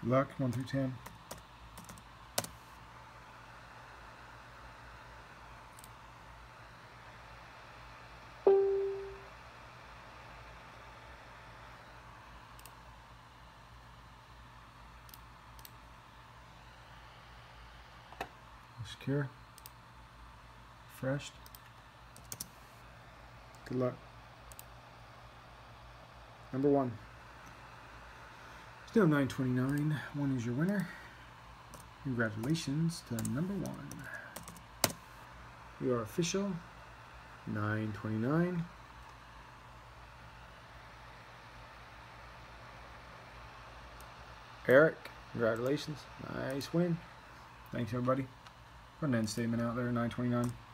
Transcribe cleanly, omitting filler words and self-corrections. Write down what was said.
luck. 1 through 10. Secure. Refreshed. Good luck. Number 1. Still 929. 1 is your winner. Congratulations to number 1. You are official. 929. Eric, congratulations. Nice win. Thanks, everybody. Put an end statement out there, 929.